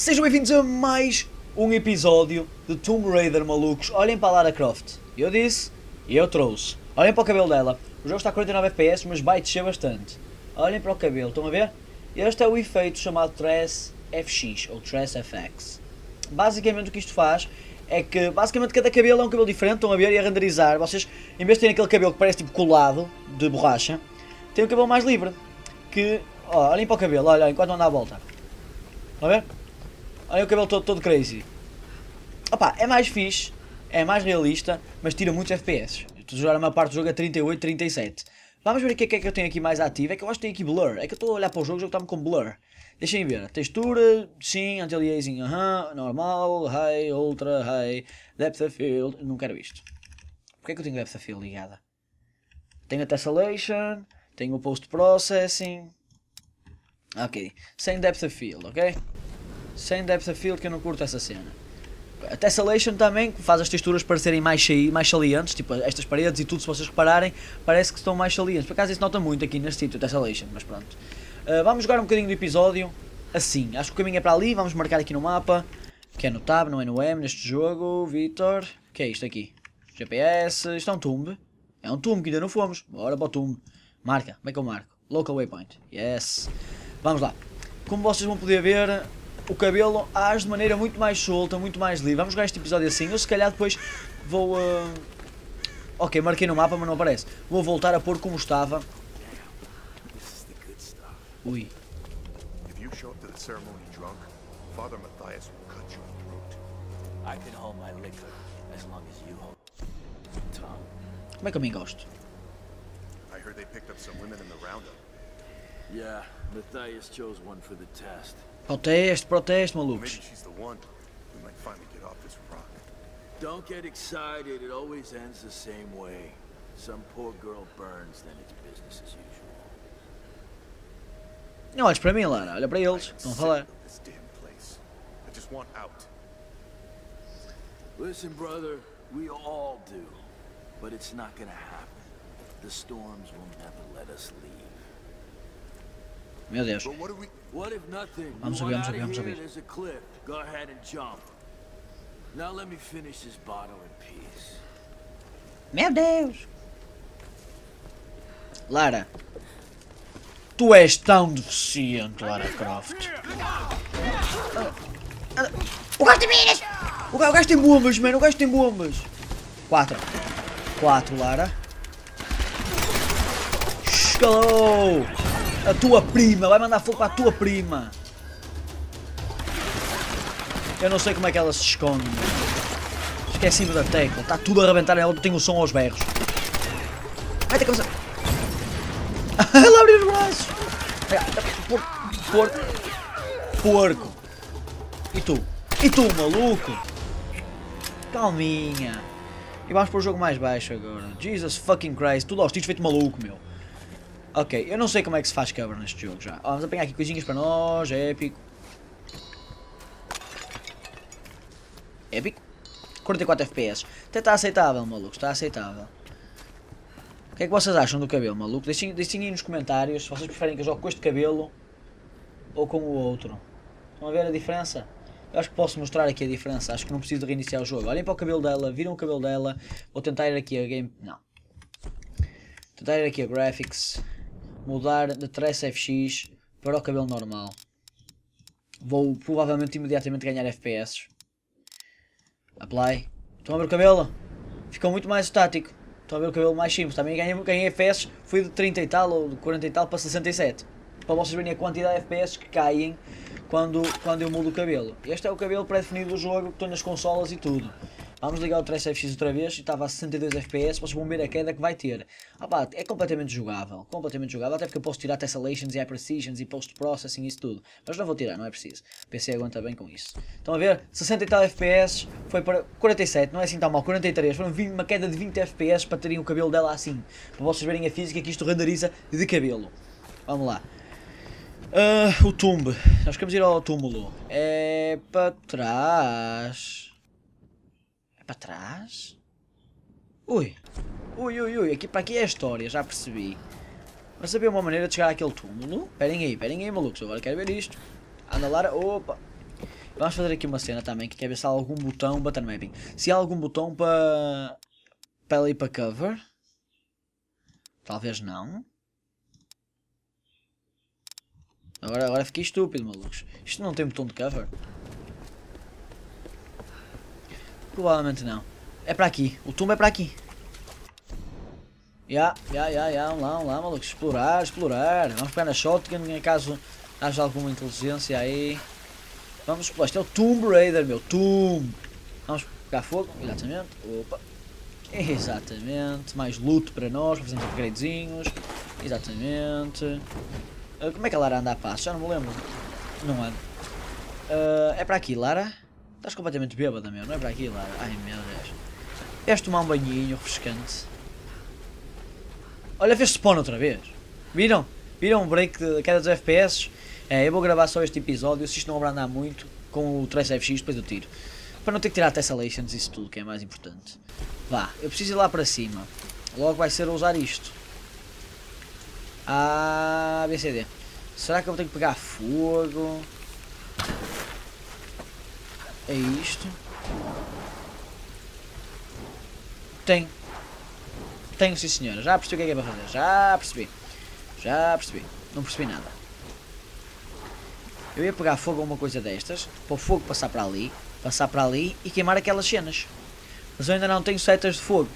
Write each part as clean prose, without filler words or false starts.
Sejam bem-vindos a mais um episódio de Tomb Raider, malucos. Olhem para a Lara Croft. Eu disse e eu trouxe. Olhem para o cabelo dela. O jogo está a 49 FPS, mas vai descer bastante. Olhem para o cabelo, estão a ver? Este é o efeito chamado Trace FX, ou Trace FX. Basicamente o que isto faz é que, basicamente, cada cabelo é um cabelo diferente, estão a ver, e a renderizar. Vocês, em vez de terem aquele cabelo que parece tipo colado, de borracha, tem um cabelo mais livre. Que, ó, olhem para o cabelo, olha, enquanto anda à volta. Estão a ver? Olha o cabelo todo crazy. Opa, é mais fixe, é mais realista, mas tira muitos FPS. Estou a jogar a maior parte do jogo a 38, 37. Vamos ver o que é que eu tenho aqui mais ativo. É que eu acho que tenho aqui blur. É que eu estou a olhar para o jogo está-me com blur. Deixem ver. Textura, sim, anti-aliasing, normal, high, ultra, high, depth of field. Não quero isto. Porquê é que eu tenho depth of field ligada? Tenho a tessellation, tenho o post-processing. Ok, sem depth of field, ok? Sem depth of field, que eu não curto essa cena. A tessellation também faz as texturas parecerem mais salientes, tipo estas paredes e tudo, se vocês repararem, parece que estão mais salientes. Por acaso isso nota muito aqui neste sítio, tessellation, mas pronto. Vamos jogar um bocadinho do episódio assim. Acho que o caminho é para ali, vamos marcar aqui no mapa, que é no Tab, não é no M neste jogo. Vitor, o que é isto aqui? GPS, isto é um tumbe. É um tumbe que ainda não fomos, bora para o tumbe. Marca, como é que eu marco? Local waypoint, yes. Vamos lá. Como vocês vão poder ver, o cabelo age de maneira muito mais solta, muito mais livre. Vamos jogar este episódio assim. Eu se calhar depois vou... Ok, marquei no mapa, mas não aparece. Vou voltar a pôr como estava. Ui. Como é que eu me encosto? Yeah, Matthias chose one for the test. Proteste, malucos. Don't get excited, it always ends the same way. Some poor girl burns, then it's business as usual. Não olhes para mim, Lara, olha para eles, estão a falar. Listen, brother, we all do. But it's not gonna happen. The storms will never let us leave. Meu Deus. What if nothing? Vamos subir, vamos subir, vamos subir. There's a cliff. Go ahead and jump. Now let me finish this bottle in peace. Meu Deus. Lara. Tu és tão deficiente, Lara Croft. O gajo tem minas! O gajo tem bombas, mano. O gajo tem bombas. 4, Lara. Escalou! A tua prima, vai mandar fogo para a tua prima. Eu não sei como é que ela se esconde. Esqueci-me da tecla, está tudo a arrebentar, ela tem o som aos berros. Vai ter que começar. Ela abriu os braços. Porco. E tu, maluco? Calminha. E vamos para o jogo mais baixo agora. Jesus fucking Christ, tudo aos tiros feito maluco, meu. Ok, eu não sei como é que se faz cover neste jogo já. Vamos apanhar aqui coisinhas para nós, é épico. Épico. 44 FPS. Até está aceitável, maluco, está aceitável. O que é que vocês acham do cabelo, maluco? Deixem aí nos comentários se vocês preferem que eu jogue com este cabelo ou com o outro. Estão a ver a diferença? Eu acho que posso mostrar aqui a diferença, acho que não preciso de reiniciar o jogo. Olhem para o cabelo dela, viram o cabelo dela. Vou tentar ir aqui a game... Não. Tentar ir aqui a graphics. Mudar de Trace FX para o cabelo normal. Vou provavelmente imediatamente ganhar FPS. Apply. Estão a ver o cabelo? Ficou muito mais estático. Estão a ver o cabelo mais simples. Também ganhei FPS. Fui de 30 e tal ou de 40 e tal para 67. Para vocês verem a quantidade de FPS que caem quando eu mudo o cabelo. Este é o cabelo pré-definido do jogo que estou nas consolas e tudo. Vamos ligar o Trace FX outra vez e estava a 62 FPS, vocês vão ver a queda que vai ter. Pá, é completamente jogável, até porque eu posso tirar tessellations e high precisions e post-processing e isso tudo. Mas não vou tirar, não é preciso. O PC aguenta bem com isso. Estão a ver? 60 e tal FPS, foi para 47, não é assim tão mal, 43. Foram uma queda de 20 FPS para terem o cabelo dela assim. Para vocês verem a física que isto renderiza de cabelo. Vamos lá. O tumbe. Nós queremos ir ao túmulo. É para trás. Para trás? Ui, aqui para aqui é a história, já percebi. Mas saber uma maneira de chegar àquele túmulo? Esperem aí, malucos, agora quero ver isto. Anda lá, opa. Vamos fazer aqui uma cena também, que quer ver se há algum botão, button mapping. Se há algum botão para ela ir para cover. Talvez não. Agora fiquei estúpido, malucos. Isto não tem botão de cover? Provavelmente não. É para aqui. O tumbo é para aqui. Vamos lá, malucos. Explorar. Vamos pegar na shotgun, em caso haja alguma inteligência aí. Vamos explorar. Isto é o Tomb Raider, meu. Tomb. Vamos pegar fogo. Exatamente. Opa. Exatamente. Mais loot para nós. Para fazer uns upgradezinhos. Exatamente. Como é que a Lara anda a passo? Já não me lembro. Não anda. É para aqui, Lara. Estás completamente bêbada, meu. Não é para aqui, Lara. Ai, meu Deus. Vais tomar um banhinho refrescante. Olha, fez spawn outra vez. Viram? Viram o break de queda dos FPS? Eu vou gravar só este episódio. Se isto não abrandar muito, com o Trace FX, depois eu tiro. Para não ter que tirar tessellations e isso tudo, que é mais importante. Vá, eu preciso ir lá para cima. Logo vai ser a usar isto. A, B, C, D. Será que eu tenho que pegar fogo? É isto? Tenho. Tenho, sim senhora. Já percebi o que é para fazer. Já percebi. Não percebi nada. Eu ia pegar fogo a uma coisa destas, para o fogo passar para ali e queimar aquelas cenas. Mas eu ainda não tenho setas de fogo.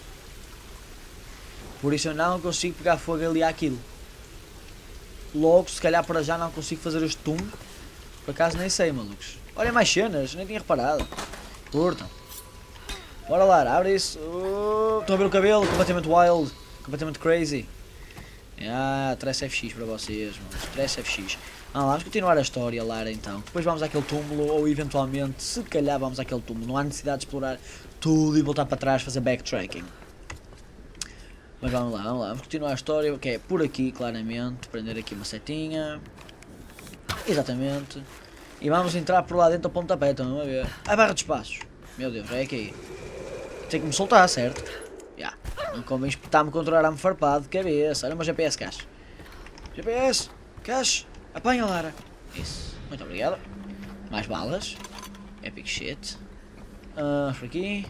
Por isso eu não consigo pegar fogo ali àquilo. Logo, se calhar para já não consigo fazer este tumbo. Por acaso nem sei, malucos. Olha mais cenas, nem tinha reparado. Curtam. Bora lá, abre isso. Estão a ver o cabelo? Completamente wild. Completamente crazy. Trace FX para vocês, mano. Trace FX. Vamos continuar a história, Lara, então. Depois vamos àquele túmulo, ou eventualmente, se calhar vamos àquele túmulo. Não há necessidade de explorar tudo e voltar para trás, fazer backtracking. Mas vamos lá. Vamos continuar a história, que é por aqui, claramente. Prender aqui uma setinha. Exatamente. E vamos entrar por lá dentro ao pontapé, estão a ver? A barra de espaços. Meu Deus, já é aqui. Tem que me soltar, certo? Não convém espetar-me controlar-me farpado de cabeça. Olha o meu GPS, Cash. GPS, Cash, apanha, Lara. Isso, muito obrigado. Mais balas. Epic shit. Por aqui.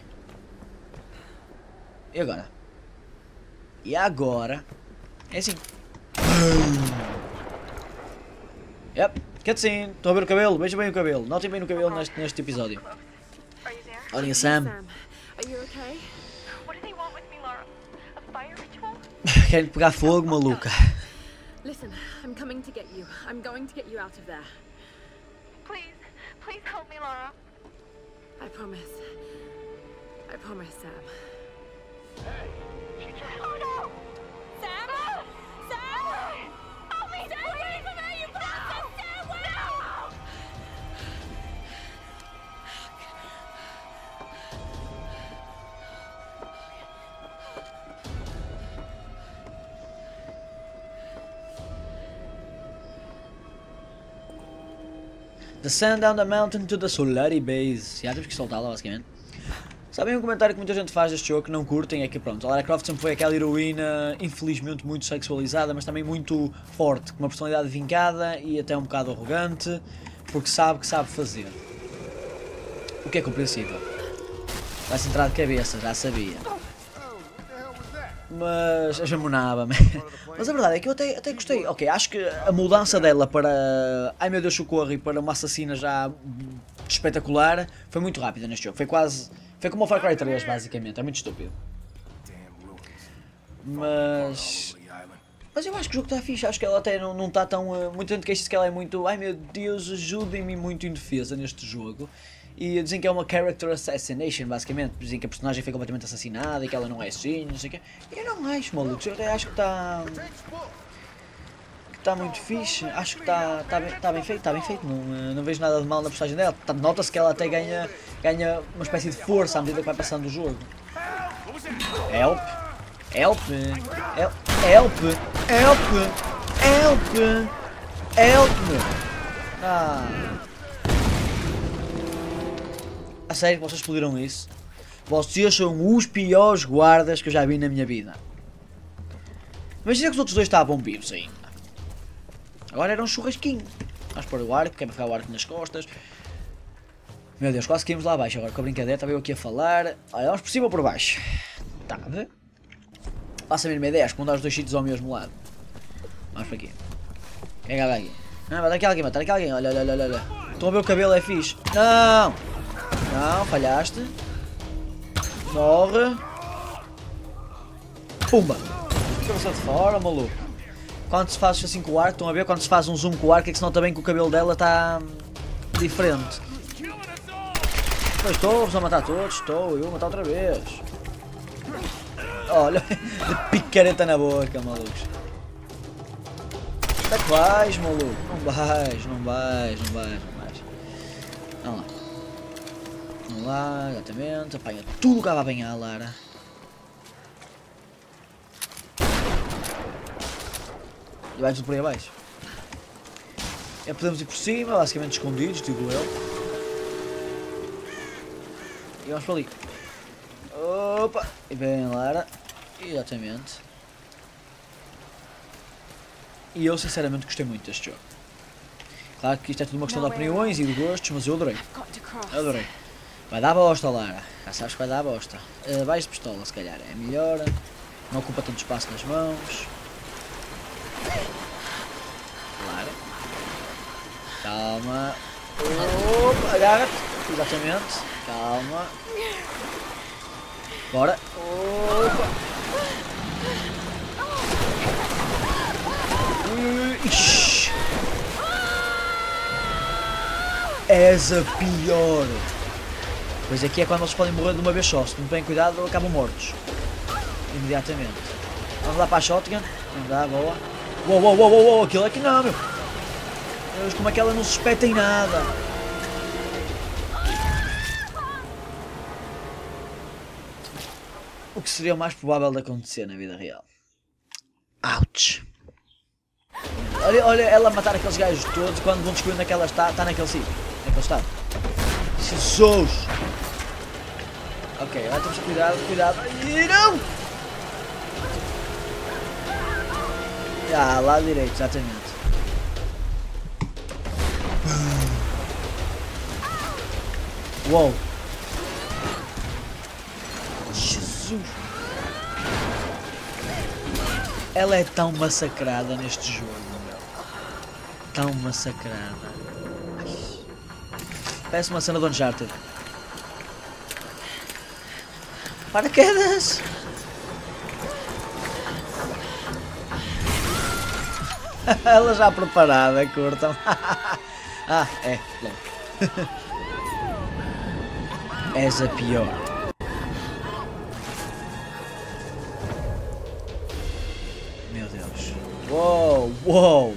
E agora? É assim. Yep, cutscene. Estou a ver o cabelo, veja bem o cabelo. Notem bem o cabelo neste episódio. Olha, Sam. Querem pegar fogo, maluca. Listen, I'm coming to get you. I'm going to get you out of there. Please help me, Lara. I promise. I promise, Sam. Oh no! Sam? No! Sam? Help me! Stay away from her, you bastard! Stay away! No! Descend down the mountain to the Solari Base. Já temos que soltá-la, basicamente. Sabem um comentário que muita gente faz deste jogo que não curtem? É que pronto, a Lara Croft sempre foi aquela heroína, infelizmente muito sexualizada, mas também muito forte, com uma personalidade vincada e até um bocado arrogante, porque sabe que sabe fazer. O que é compreensível. Vai-se entrar de cabeça, já sabia. Mas a jamonava-me. Mas a verdade é que eu até gostei. Ok, acho que a mudança dela para ai meu Deus socorro e para uma assassina já espetacular foi muito rápida neste jogo. Foi como o Far Cry 3 basicamente, é muito estúpido. Mas eu acho que o jogo está fixe, acho que ela até não está tão... muita gente queixa-se que ela é muito ai meu Deus ajudem-me muito indefesa neste jogo. E dizem que é uma character assassination, basicamente. Dizem que a personagem foi completamente assassinada e que ela não é assim, não sei o quê. Eu não acho, malucos. Eu até acho que está... muito fixe. Acho que está bem feito, Não vejo nada de mal na personagem dela. Nota-se que ela até ganha uma espécie de força à medida que vai passando o jogo. Help! Help! Help! Help! Help! Help! A sério que vocês explodiram isso? Vocês são os piores guardas que eu já vi na minha vida. Imagina que os outros dois estavam vivos ainda. Agora era um churrasquinho. Vamos pôr o arco, que é para ficar o arco nas costas. Meu Deus, quase que íamos lá abaixo agora com a brincadeira. Estava eu aqui a falar. Olha, vamos por cima ou por baixo? Tá, vê? Faça a mesma ideia, acho que vão dar os dois sítios ao mesmo lado. Vamos para aqui. Quem é que aqui? Ah, vai aqui alguém, matar aqui alguém. Olha, olha, olha, olha. Estão a ver o cabelo, é fixe. Não! Não, falhaste. Morre. Pumba! Cabeça de fora, maluco. Quando se faz assim com o arco, estão a ver? Quando se faz um zoom com o arco, é que senão também que o cabelo dela está diferente. Pois estou-vos a matar todos, estou, eu vou matar outra vez. Olha, de picareta na boca, malucos. Onde é que vais, maluco? Não vais, não vais, não vais, não vais. Vamos lá. Vamos lá, exatamente. Apanha tudo o que vai apanhar, Lara. E vai tudo por aí abaixo. É, podemos ir por cima, basicamente escondidos, digo eu. E vamos para ali. Opa! E bem, Lara. Exatamente. E eu sinceramente gostei muito deste jogo. Claro que isto é tudo uma questão de opiniões e de gostos, mas eu adorei. Adorei. Vai dar bosta, Lara. Já sabes que vai dar bosta. Vais de pistola, se calhar. É melhor. Não ocupa tanto espaço nas mãos. Lara. Calma. Opa, agarra-te. Exatamente. Calma. Bora. Opa. Ixi. És a pior. Pois aqui é quando eles podem morrer de uma vez só. Se não têm cuidado, acabam mortos. Imediatamente. Vamos lá para a shotgun. Não dá, boa. Uou, uou, uou, uou, uou. Aquilo aqui não, meu. Deus, como é que ela não se espeta em nada. O que seria o mais provável de acontecer na vida real. Ouch. Olha, olha ela matar aqueles gajos todos quando vão descobrir onde é que ela está naquele sítio. Naquele estado. Jesus! Ok, agora temos que cuidado, cuidado. Ai, não! Ah, lá direito, exatamente. Uou! Jesus! Ela é tão massacrada neste jogo, meu. Tão massacrada. Parece uma cena do Uncharted. Paraquedas! Ela já preparada, curtam. Ah, é, logo. És a pior. Meu Deus. Uou, uou.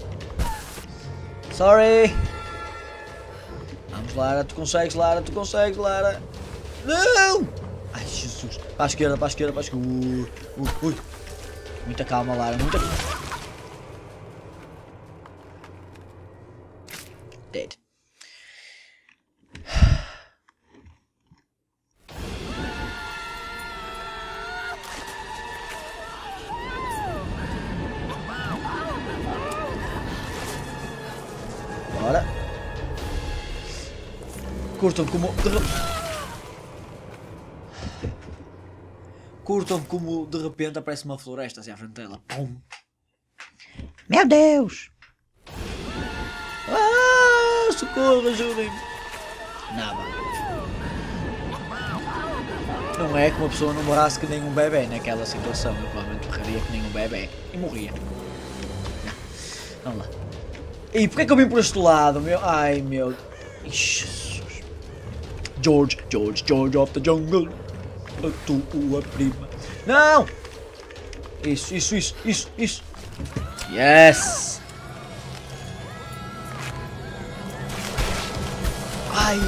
Sorry. Vamos, Lara, tu consegues, Lara, tu consegues, Lara. Não! Ai, Jesus. Para a esquerda, para a esquerda, para a esquerda. Ui. Muita calma, Lara, muita calma. Dead. Bora. Curtam como... Curtam como de repente aparece uma floresta assim à frente dela. Pum. Meu Deus! Ah, socorro, ajudem-me! Nada. Não é que uma pessoa não morasse que nem um bebê naquela situação. Eu provavelmente morreria que nem um bebê. E morria. Não. Vamos lá. E porquê que eu vim por este lado, meu? Ai, meu... Jesus. George of the Jungle. A tua prima. Não! Isso. Yes! Ai!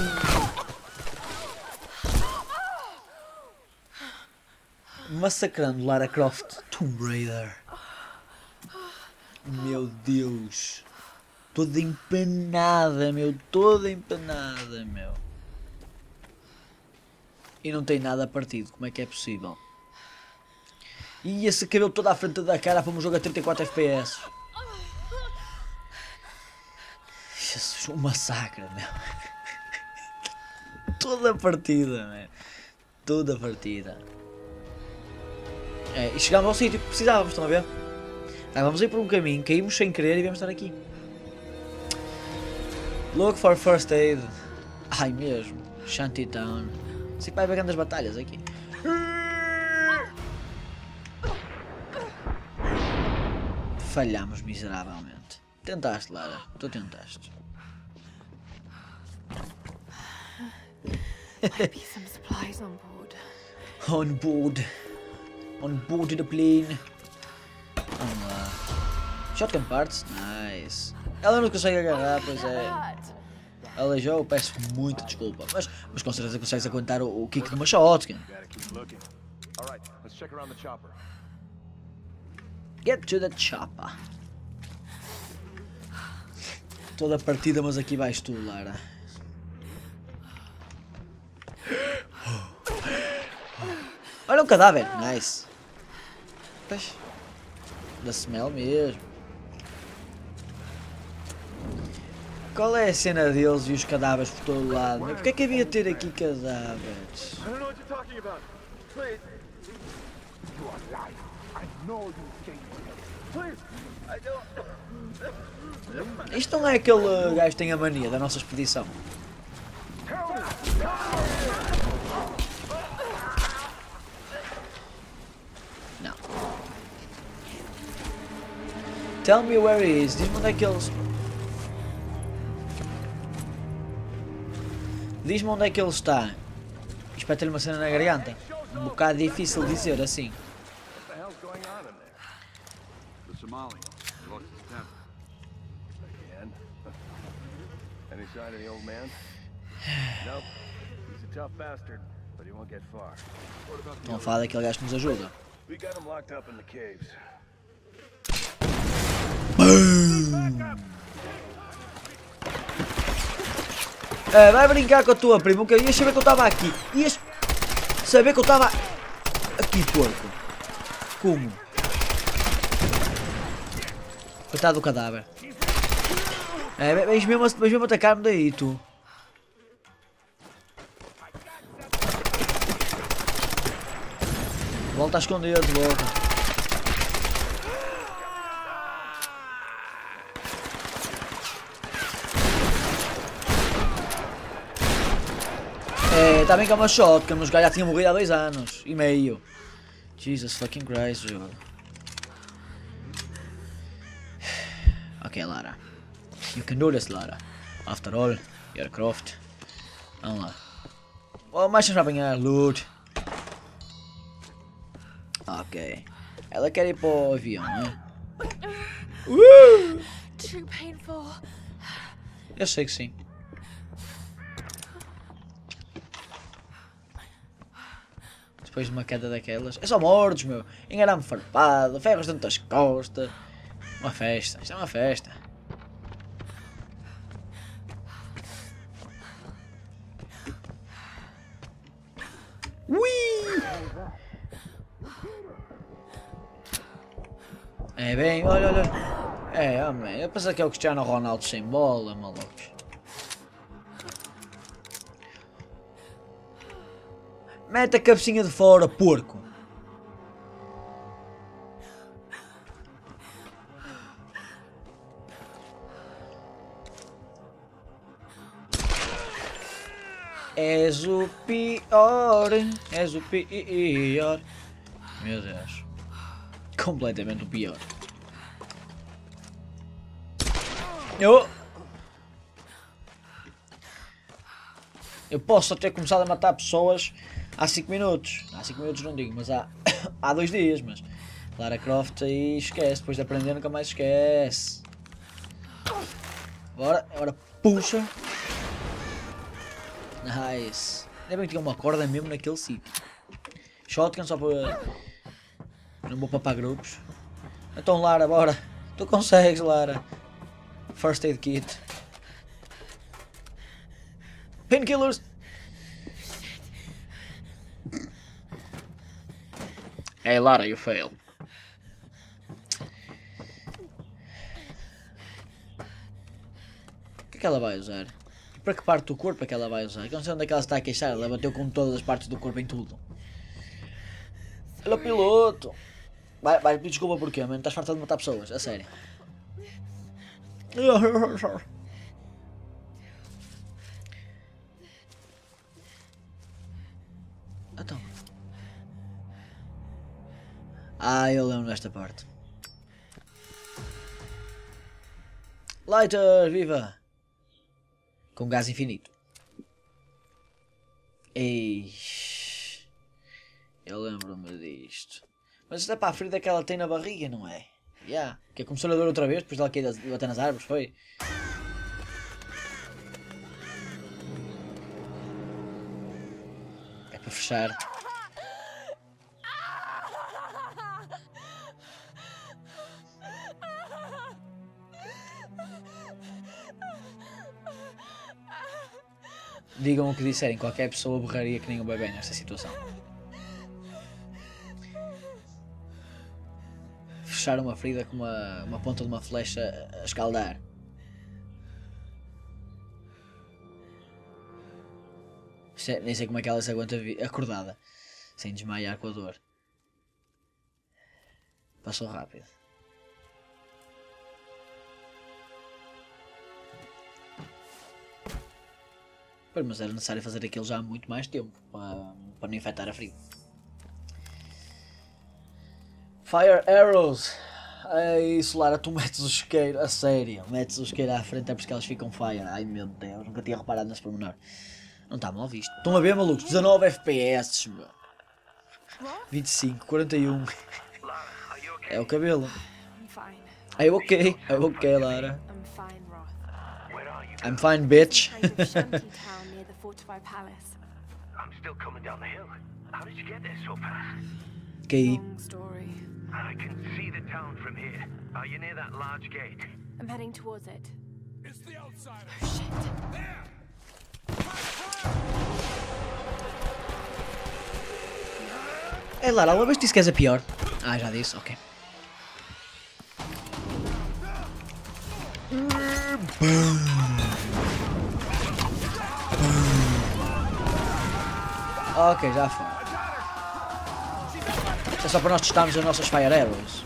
Massacrando Lara Croft. Tomb Raider. Meu Deus. Toda empanada, meu. Toda empanada, meu. E não tem nada partido. Como é que é possível? E esse cabelo todo à frente da cara para um jogo a 34 FPS. Jesus, um massacre, meu. Toda a partida, man. Toda a partida. É, e chegámos ao sítio que precisávamos, estão a ver? Vamos ir por um caminho, caímos sem querer e viemos estar aqui. Look for first aid. Ai mesmo, Shantytown. Sei que vai haver grandes batalhas aqui. Falhamos miseravelmente. Tentaste, Lara, tu tentaste. Maybe some supplies on board. On board. On board the plane. Vamos lá. Shotgun parts? Nice. Ela não consegue agarrar, pois é. Aleijou, peço muita desculpa. Mas com certeza consegues aguentar o kick de uma shotgun. Get to the chopper. Toda a partida, mas aqui vais tu, Lara. Olha um cadáver, nice. Pois. Da smell mesmo. Qual é a cena deles e os cadáveres por todo lado? Mas porquê é que havia de ter aqui cadáveres? Isto não é aquele gajo que tem a mania da nossa expedição. Não. Tell me where he is. Diz-me onde é que eles... Diz-me onde é que ele está. Espeta-lhe uma cena na garganta. Um bocado difícil dizer assim. Estão a falar daquele gajo que nos ajuda. Vai brincar com a tua prima, que ias saber que eu estava aqui. Ias saber que eu estava aqui, porco. Como? Coitado do cadáver. Vens mesmo atacar-me daí, tu. Volta a esconder-te, volta. Está bem que é uma shotgun, mas o gajo já tinha morrido há 2 anos e meio. Jesus fucking Christ, jogo. Ok, Lara. You can do this, Lara. After all, you're Croft. Vamos lá. Oh, mais para apanhar loot. Ok. Ela quer ir para o avião, né? Too painful. Eu sei que sim. Depois de uma queda daquelas. É só mordos, meu. Enganar-me farpado, ferros dentro das costas. Uma festa. Isto é uma festa. Ui! É bem, olha, olha. É, homem. Eu pensei que é o Cristiano Ronaldo sem bola, malucos. Mete a cabecinha de fora, porco. És o pior. És o pior. Meu Deus. Completamente o pior. Eu posso ter começado a matar pessoas há 5 minutos. Há 5 minutos não digo, mas há 2 dias. Mas Lara Croft aí esquece. Depois de aprender nunca mais esquece. Agora puxa. Nice. Ainda bem que tinha uma corda mesmo naquele sítio. Shotgun só para... Não vou papar grupos. Então Lara, bora. Tu consegues, Lara. First aid kit. Painkillers. Hey Lara, you fail. O que é que ela vai usar? para que parte do corpo é que ela vai usar? Eu não sei onde é que ela está a queixar, ela bateu com todas as partes do corpo em tudo. Olha o piloto! Vai, desculpa porquê, mano, estás farta de matar pessoas, a sério. Então. Eu lembro desta parte. Lighter, viva! Com gás infinito. Ei, eu lembro-me disto. Mas isto é para a ferida que ela tem na barriga, não é? Que começou a dor outra vez, depois dela cair de bater nas árvores, foi? É para fechar. Digam o que disserem, qualquer pessoa borraria que nem um bebê nesta situação. Fechar uma ferida com uma ponta de uma flecha a escaldar. Nem sei como é que ela se aguenta acordada, sem desmaiar com a dor. Passou rápido. Mas era necessário fazer aquilo já há muito mais tempo para não infectar a ferida. Fire arrows. Isso, Lara, tu metes o isqueiro, a sério, metes o isqueiro à frente é porque elas ficam fire. Ai meu Deus, nunca tinha reparado nesse pormenor. Não está mal visto. Estão a ver, malucos? 19 FPS, meu. 25, 41. É o cabelo. É ok, Lara. I'm fine, bitch. I'm still coming down the hill. How did you get there so fast? Okay. Long story. I can see the town from here. Are you near that large gate? I'm heading towards it. It's the outsider. Oh, shit. There! É Lara, alguma vez disse que és a pior? Já disse, ok. Ok, já foi. É só para nós testarmos as nossas Fire Arrows.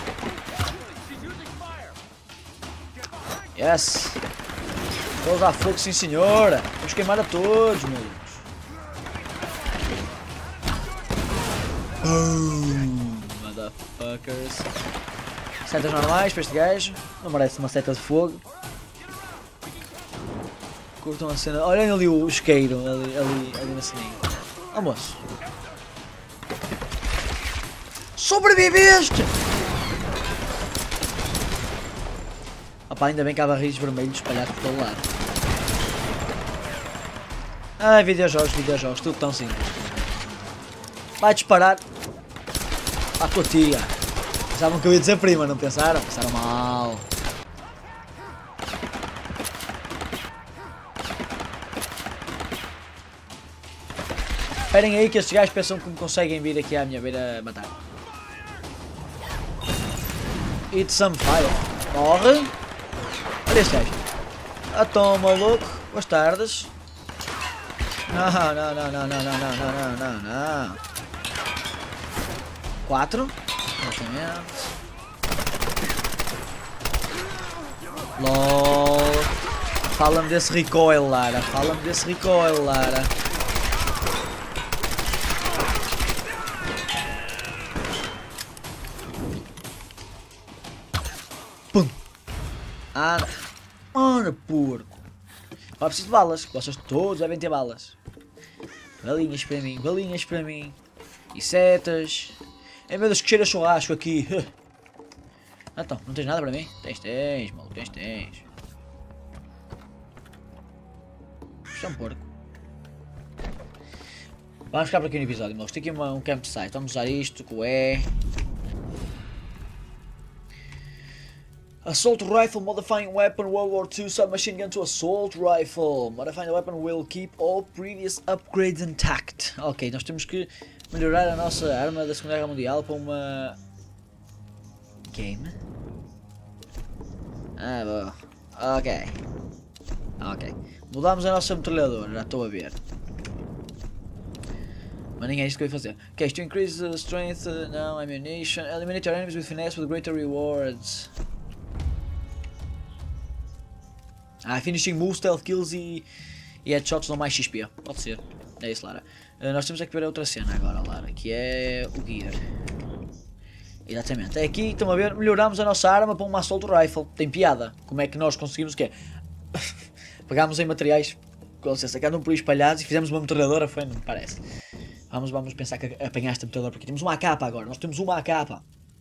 Yes! Vou usar fogo, sim senhora! Vamos queimar a todos, meus. Motherfuckers. Setas normais para este gajo. Não merece uma seta de fogo. Curtam a cena. Olhem ali o isqueiro, ali na ceninha. Almoço. Sobreviveste! Opa, ainda bem que há barris vermelhos espalhados por todo lado. Videojogos, tudo tão simples. Vai disparar à tua tia. Pensavam que eu ia dizer prima, não pensaram? Pensaram mal. Esperem aí que estes gajos pensam que me conseguem vir aqui à minha beira matar. Eat some fire. Morre. Olha este gajo. Então, maluco. Boas tardes. Não. 4. Exatamente. LOL. Fala-me desse recoil, Lara. Pum. Ora, porco. Agora preciso de balas. Vocês todos devem ter balas. Balinhas para mim. E setas. É meu Deus, que cheira a churrasco aqui. Então, não tens nada para mim? Tens, maluco, tens. Isto é um porco. Vamos ficar por aqui no episódio, malucos. Tem aqui um campsite. Vamos usar isto, com E. Assault Rifle, modifying weapon, World War II submachine gun to assault rifle. Modifying the weapon will keep all previous upgrades intact. Ok, nós temos que melhorar a nossa arma da Segunda Guerra Mundial para uma... Game? Boa. Ok. Ok. Mudámos a nossa metralhadora, já estou a ver. Mas nem é isto que eu ia fazer. Ok, to increase the strength, não, ammunition. Eliminate your enemies with finesse with greater rewards. Finishing moves, stealth kills e headshots dão mais XP. Pode ser. É isso, Lara. Nós temos é que ver a outra cena agora, Lara, que é o gear. Exatamente. É aqui, estão a ver, melhoramos a nossa arma para uma assault rifle. Tem piada. Como é que nós conseguimos o quê? Pegámos em materiais, com licença, que andam por aí espalhados e fizemos uma metralhadora, foi, não me parece. Vamos pensar que apanhaste a metralhadora, porque temos uma AK agora, nós temos uma AK.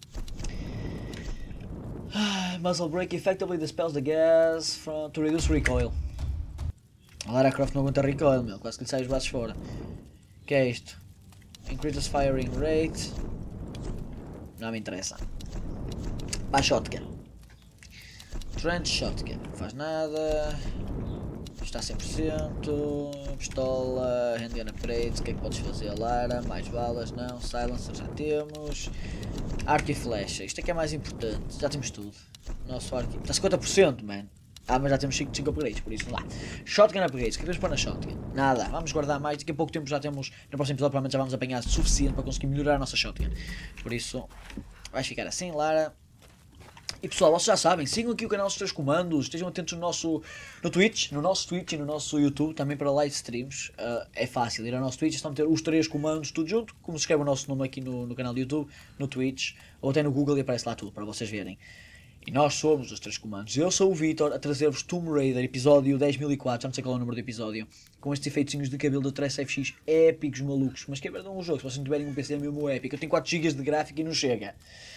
Muzzle Break effectively dispels the gas to reduce recoil. A Lara Croft não aguenta recoil, meu, quase que lhe sai os braços fora. O que é isto? Increases firing rate. Não me interessa. Vai shotgun. Trench shotgun, não faz nada. Está 100%. Pistola, handgun upgrades, o que é que podes fazer, Lara? Mais balas, não. Silencer já temos. Arco e flecha, isto é que é mais importante. Já temos tudo. Nosso arco está 50%, man. Mas já temos 5 upgrades, por isso, lá. Shotgun upgrades, o que é que vamos pôr na shotgun? Nada, vamos guardar mais, daqui a pouco tempo já temos, no próximo episódio provavelmente já vamos apanhar o suficiente para conseguir melhorar a nossa shotgun. Por isso, vai ficar assim, Lara. E pessoal, vocês já sabem, sigam aqui o canal dos 3 comandos, estejam atentos no nosso Twitch e no nosso YouTube, também para live streams. É fácil ir ao nosso Twitch, estão a meter os 3 comandos tudo junto, como se escreve o nosso nome aqui no canal do YouTube, no Twitch, ou até no Google e aparece lá tudo, para vocês verem. E nós somos os 3 comandos. Eu sou o Vitor, a trazer-vos Tomb Raider, episódio 10.004, já não sei qual é o número do episódio, com estes efeitos de cabelo da 3FX épicos, malucos. Mas que é verdade um jogo, se vocês não tiverem um PC mesmo épico, eu tenho 4 GB de gráfico e não chega.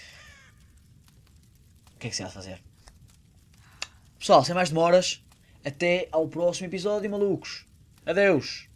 O que é que se há de fazer? Pessoal, sem mais demoras, até ao próximo episódio, malucos. Adeus!